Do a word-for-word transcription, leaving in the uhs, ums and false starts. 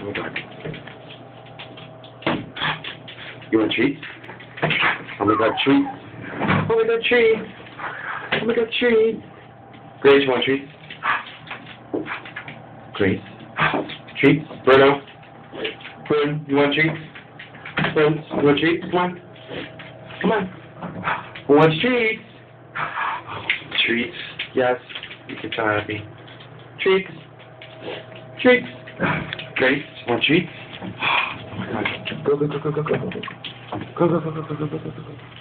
my god. You want a treat? Oh my god, treat. Oh my god, treat. Oh my god, treat. Grace, you want a treat? Grace. Treat. Bruno. Bruno, you want a treat? Bruno, you want a treat? Come on. Come on. Who wants treats? Treats. Yes. You can try at me. Treats. Treats. Grace, want treats? Oh my god. Go, go, go, go, go, go. Go, go, go, go, go, go, go, go, go.